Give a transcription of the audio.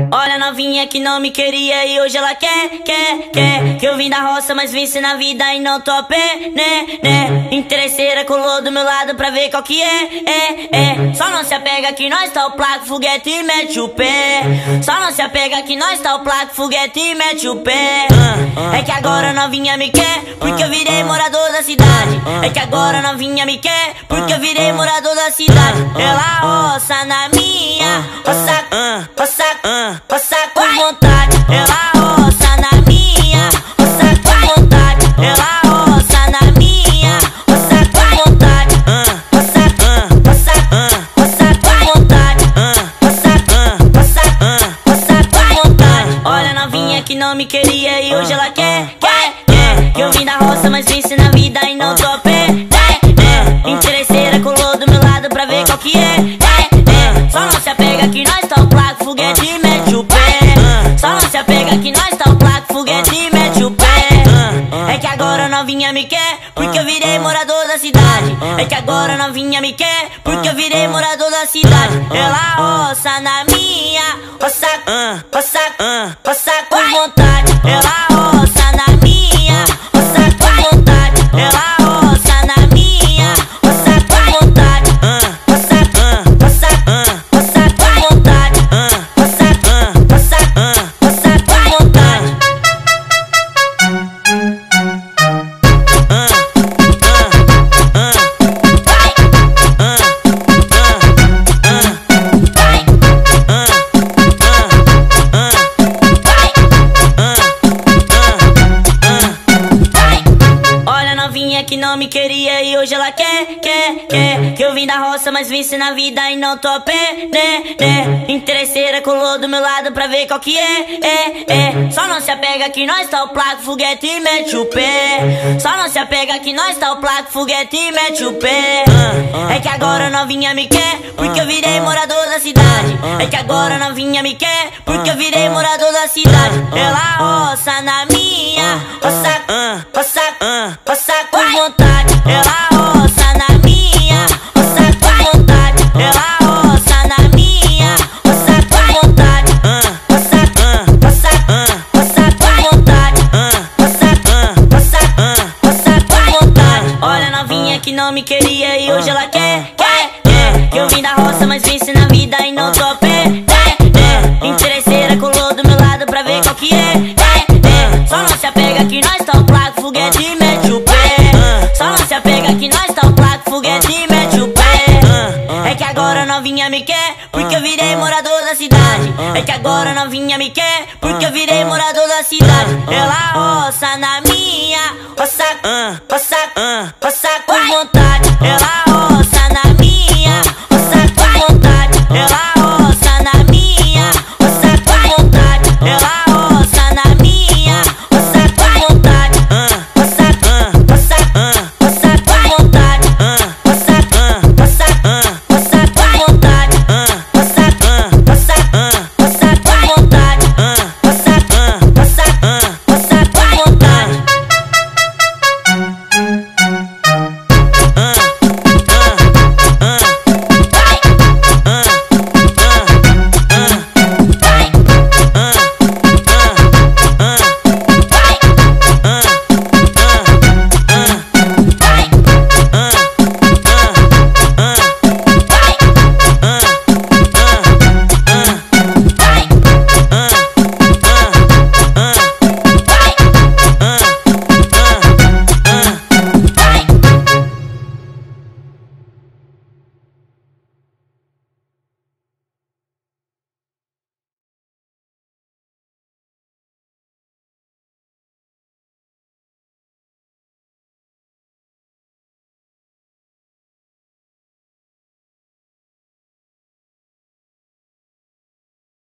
Olha a novinha que não me queria e hoje ela quer. Que eu vim da roça, mas venci na vida e não tô a pé, né. Interesseira colou do meu lado pra ver qual que é. Só não se apega que nós tá o placo, foguete e mete o pé. Só não se apega que nós tá o placo, foguete e mete o pé. É que agora a novinha me quer, porque eu virei morador da cidade. É que agora a novinha me quer, porque eu virei morador da cidade. Ela roça na minha, roça com vontade. Ela roça na minha, roça com vontade. Ela roça na minha, roça com vontade. Roça com vontade. Roça com vontade. Olha a novinha que não me queria e hoje ela quer. Que eu vim da roça, mas venci na vida e não tô a pé, Interesseira colou do meu lado pra ver qual que é. Só não se apega que nós tá o placo, foguete e mete o pé. Só não se apega que nós tá o placo, foguete e mete o pé. É que agora a novinha me quer, porque eu virei morador da cidade. É que agora a novinha me quer, porque eu virei morador da cidade. Ela roça na minha, roça com vontade. Ela roça na minha, roça com vontade. Ela roça na minha, roça com vontade. Roça com vontade. Roça com vontade. Que não me queria e hoje ela quer. Que eu vim da roça, mas venci na vida e não tô a pé, né. Interesseira colou do meu lado pra ver qual que é. Só não se apega que nós tá o placo, foguete e mete o pé. Só não se apega que nós tá o placo, foguete e mete o pé. É que agora a novinha me quer, porque eu virei morador da cidade. É que agora a novinha me quer, porque eu virei morador da cidade. Ela roça na minha, roça com vontade. Ela roça na minha, roça com vontade. Ela roça na minha, roça com vontade. Roça com vontade. Roça com vontade. Olha a novinha que não me queria e hoje ela quer. Que eu vim da roça, mas venci na vida e não tô a pé, Interesseira colou do meu lado pra ver qual que é. Só não se apega que nós tá o placo, foguete e mete o pé. Só não se apega que nós tá o placo, foguete e mete o pé. É que agora a novinha me quer, porque eu virei morador da cidade. É que agora a novinha me quer, porque eu virei morador da cidade. Ela roça na minha, roça com vontade. Ela